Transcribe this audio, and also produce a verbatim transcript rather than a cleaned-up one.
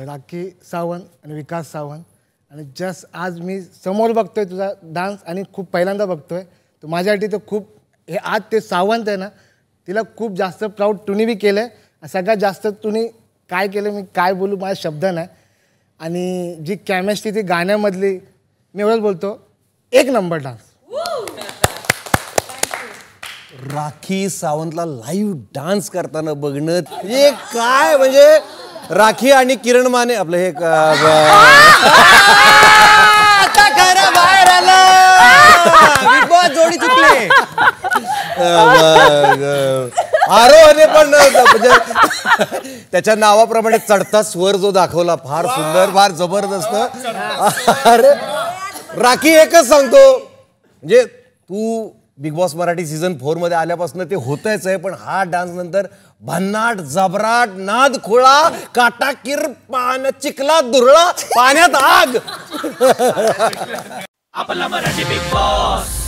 राखी सावंत आणि विकास सावंत. आणि जस्ट आज मी समोर बघतोय तुझा डान्स आणि खूप पहिल्यांदा बघतोय. तर माझ्यासाठी तर खूप हे आज ते सावंत आहे ना, तिला खूप जास्त प्राऊड तुम्ही बी केलं आहे. सगळ्यात जास्त तुम्ही काय केलं मी काय बोलू, माझे शब्द नाही. आणि जी केमिस्ट्री ती गाण्यामधली मी एवढंच बोलतो, एक नंबर डान्स. राखी सावंतला लाईव्ह डान्स करताना बघणं हे काय म्हणजे राखी आणि किरण माने आपलं हे बाहेर आलं बिग बॉस जोडी चुकले. आरोहने पण म्हणजे त्याच्या नावाप्रमाणे चढता स्वर जो दाखवला फार सुंदर फार जबरदस्त. अरे राखी एकच सांगतो म्हणजे तू Bigg Boss Marathi season four मध्ये आल्यापासून ते होतच आहे, पण हा डान्स नंतर भन्नाट जबराट नाद खोळा काटाकीर पान चिखला दुरळा पाण्यात आग. आपला मराठी बिग बॉस.